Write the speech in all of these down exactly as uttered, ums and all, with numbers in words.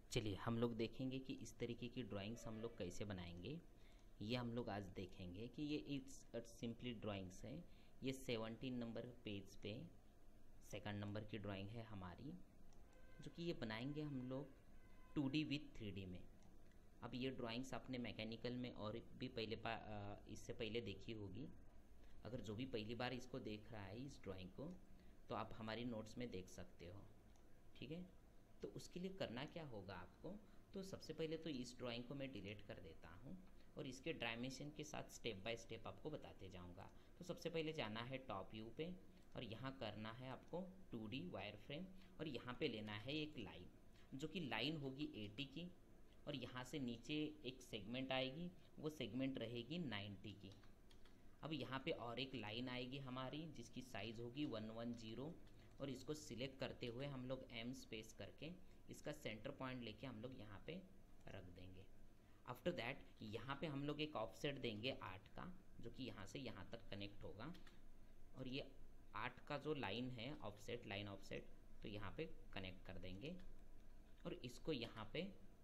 चलिए हम लोग देखेंगे कि इस तरीके की ड्राइंग्स हम लोग कैसे बनाएंगे। ये हम लोग आज देखेंगे कि ये इट्स सिंपली ड्राइंग्स है। ये सेवनटीन नंबर पेज पे सेकंड नंबर की ड्राइंग है हमारी, जो कि ये बनाएंगे हम लोग two D with three D में। अब ये ड्राइंग्स आपने मैकेनिकल में और भी पहले पा इससे पहले देखी होगी। अगर जो भी पहली बार इसको देख रहा है इस ड्राइंग को, तो आप हमारी नोट्स में देख सकते हो, ठीक है। तो उसके लिए करना क्या होगा आपको, तो सबसे पहले तो इस ड्राइंग को मैं डिलीट कर देता हूँ और इसके डायमेंशन के साथ स्टेप बाय स्टेप आपको बताते जाऊँगा। तो सबसे पहले जाना है टॉप व्यू पे और यहाँ करना है आपको टू डी वायर फ्रेम और यहाँ पे लेना है एक लाइन, जो कि लाइन होगी एटी की और यहाँ से नीचे एक सेगमेंट आएगी, वो सेगमेंट रहेगी नाइन्टी की। अब यहाँ पे और एक लाइन आएगी हमारी जिसकी साइज़ होगी वन वन ज़ीरो और इसको सिलेक्ट करते हुए हम लोग एम स्पेस करके इसका सेंटर पॉइंट लेके हम लोग यहाँ पे रख देंगे। आफ्टर दैट यहाँ पे हम लोग एक ऑफसेट देंगे आठ का, जो कि यहाँ से यहाँ तक कनेक्ट होगा और ये आठ का जो लाइन है ऑफसेट लाइन ऑफसेट, तो यहाँ पे कनेक्ट कर देंगे और इसको यहाँ पे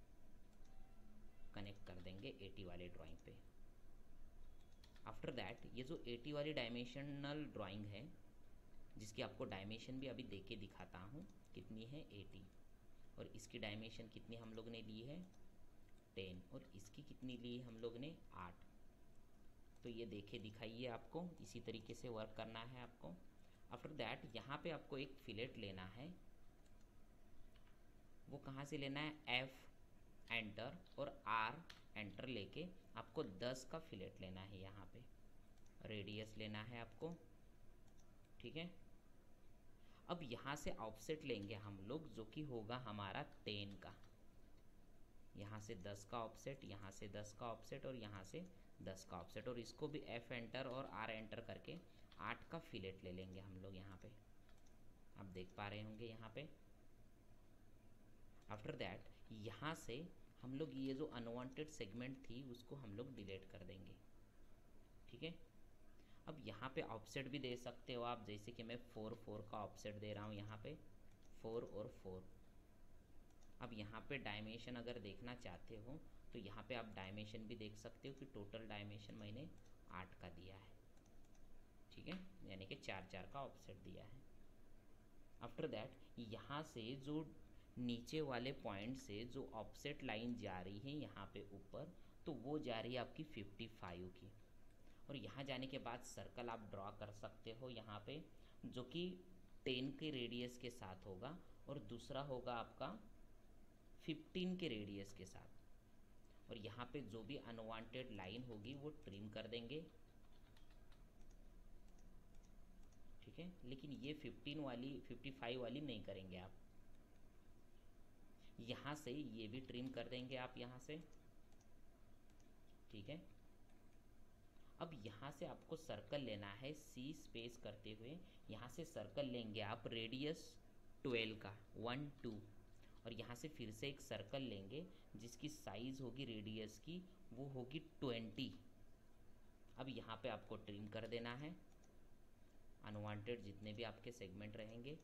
कनेक्ट कर देंगे एटी वाले ड्राइंग पे। आफ्टर दैट ये जो एटी वाली डायमेंशनल ड्राइंग है, जिसकी आपको डायमेंशन भी अभी दे के दिखाता हूँ कितनी है एटी, और इसकी डायमेंशन कितनी हम लोग ने ली है टेन और इसकी कितनी ली हम लोग ने आठ। तो ये देखे दिखाइए, आपको इसी तरीके से वर्क करना है आपको। आफ्टर दैट यहाँ पे आपको एक फिलेट लेना है, वो कहाँ से लेना है, एफ एंटर और आर एंटर लेके आपको दस का फिलेट लेना है। यहाँ पे रेडियस लेना है आपको, ठीक है। अब यहाँ से ऑफसेट लेंगे हम लोग, जो कि होगा हमारा टेन का। यहाँ से दस का ऑफसेट, यहाँ से दस का ऑफसेट और यहाँ से दस का ऑफसेट, और इसको भी एफ एंटर और आर एंटर करके आठ का फिलेट ले लेंगे हम लोग। यहाँ पे आप देख पा रहे होंगे यहाँ पे। आफ्टर दैट यहाँ से हम लोग ये जो अनवांटेड सेगमेंट थी उसको हम लोग डिलीट कर देंगे, ठीक है। अब यहाँ पे ऑफसेट भी दे सकते हो आप, जैसे कि मैं फोर फोर का ऑफसेट दे रहा हूँ यहाँ पे, फोर और फोर। अब यहाँ पे डायमेंशन अगर देखना चाहते हो तो यहाँ पे आप डायमेंशन भी देख सकते हो कि टोटल डायमेंशन मैंने आठ का दिया है, ठीक है, यानी कि चार चार का ऑफसेट दिया है। आफ्टर दैट यहाँ से जो नीचे वाले पॉइंट से जो ऑफसेट लाइन जा रही है यहाँ पे ऊपर, तो वो जा रही है आपकी फिफ्टी फाइव की, और यहाँ जाने के बाद सर्कल आप ड्रॉ कर सकते हो यहाँ पे, जो कि टेन के रेडियस के साथ होगा और दूसरा होगा आपका फिफ्टीन के रेडियस के साथ। और यहाँ पे जो भी अनवांटेड लाइन होगी वो ट्रिम कर देंगे, ठीक है। लेकिन ये फिफ्टीन वाली फिफ्टी फाइव वाली नहीं करेंगे आप। यहाँ से ये भी ट्रिम कर देंगे आप यहाँ से, ठीक है। अब यहाँ से आपको सर्कल लेना है, सी स्पेस करते हुए यहाँ से सर्कल लेंगे आप रेडियस ट्वेल्व का, वन टू, और यहाँ से फिर से एक सर्कल लेंगे जिसकी साइज़ होगी रेडियस की वो होगी ट्वेंटी। अब यहाँ पे आपको ट्रिम कर देना है अनवांटेड जितने भी आपके सेगमेंट रहेंगे,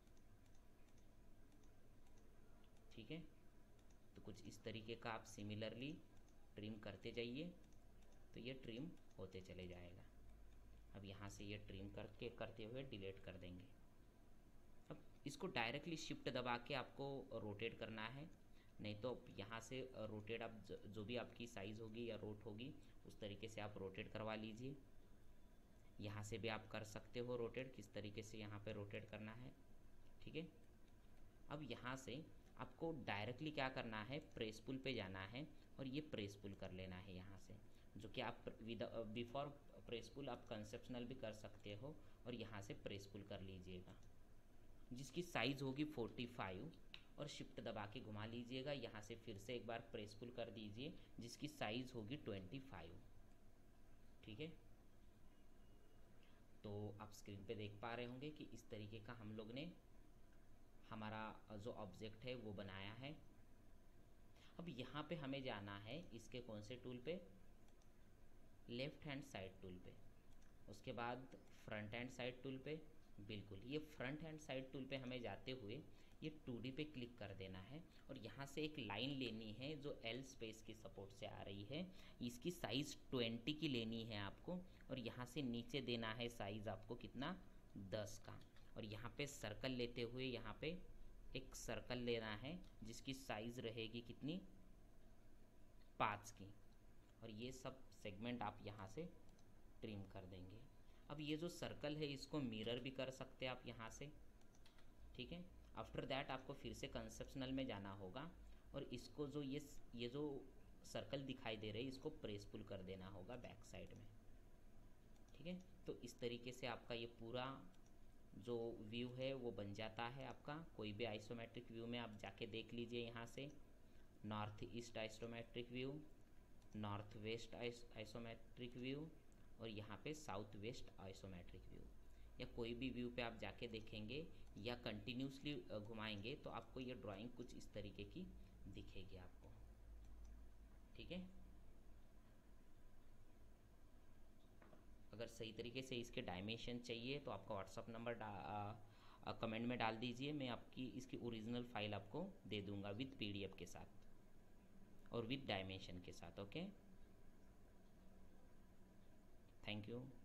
ठीक है। तो कुछ इस तरीके का आप सिमिलरली ट्रिम करते जाइए, तो ये ट्रिम होते चले जाएगा। अब यहाँ से ये ट्रिम करके करते हुए डिलीट कर देंगे। अब इसको डायरेक्टली शिफ्ट दबा के आपको रोटेट करना है, नहीं तो यहाँ से रोटेट आप जो भी आपकी साइज़ होगी या रोट होगी उस तरीके से आप रोटेट करवा लीजिए। यहाँ से भी आप कर सकते हो रोटेट, किस तरीके से यहाँ पे रोटेट करना है, ठीक है। अब यहाँ से आपको डायरेक्टली क्या करना है, प्रेस पुल पे जाना है और ये प्रेस पुल कर लेना है यहाँ से, जो कि आप विद बिफोर प्रेस पुल आप कंसेप्शनल भी कर सकते हो और यहाँ से प्रेस पुल कर लीजिएगा, जिसकी साइज़ होगी फोर्टी फाइव, और शिफ्ट दबा के घुमा लीजिएगा। यहाँ से फिर से एक बार प्रेस पुल कर दीजिए जिसकी साइज़ होगी ट्वेंटी फाइव, ठीक है। तो आप स्क्रीन पे देख पा रहे होंगे कि इस तरीके का हम लोग ने हमारा जो ऑब्जेक्ट है वो बनाया है। अब यहाँ पे हमें जाना है इसके कौन से टूल पे, लेफ्ट हैंड साइड टूल पे, उसके बाद फ्रंट हैंड साइड टूल पे। बिल्कुल ये फ्रंट हैंड साइड टूल पे हमें जाते हुए ये टू डी पे क्लिक कर देना है और यहाँ से एक लाइन लेनी है जो एल स्पेस की सपोर्ट से आ रही है। इसकी साइज़ ट्वेंटी की लेनी है आपको और यहाँ से नीचे देना है साइज़ आपको कितना, दस का। और यहाँ पे सर्कल लेते हुए यहाँ पे एक सर्कल लेना है जिसकी साइज़ रहेगी कितनी, पाँच की। और ये सब सेगमेंट आप यहाँ से ट्रिम कर देंगे। अब ये जो सर्कल है इसको मिरर भी कर सकते हैं आप यहाँ से, ठीक है। आफ्टर दैट आपको फिर से कंसेप्शनल में जाना होगा और इसको जो ये ये जो सर्कल दिखाई दे रहे हैं इसको प्रेस पुल कर देना होगा बैक साइड में, ठीक है। तो इस तरीके से आपका ये पूरा जो व्यू है वो बन जाता है आपका। कोई भी आइसोमेट्रिक व्यू में आप जाके देख लीजिए, यहाँ से north east isometric view, north west isometric view और यहाँ पे साउथ वेस्ट आइसोमेट्रिक व्यू, या कोई भी व्यू पे आप जाके देखेंगे या कंटिन्यूसली घुमाएंगे तो आपको ये ड्राइंग कुछ इस तरीके की दिखेगी आपको, ठीक है। अगर सही तरीके से इसके डायमेंशन चाहिए तो आपका व्हाट्सअप नंबर कमेंट में डाल दीजिए, मैं आपकी इसकी ओरिजिनल फाइल आपको दे दूंगा विद पीडीएफ के साथ और विद डायमेंशन के साथ। Okay, thank you.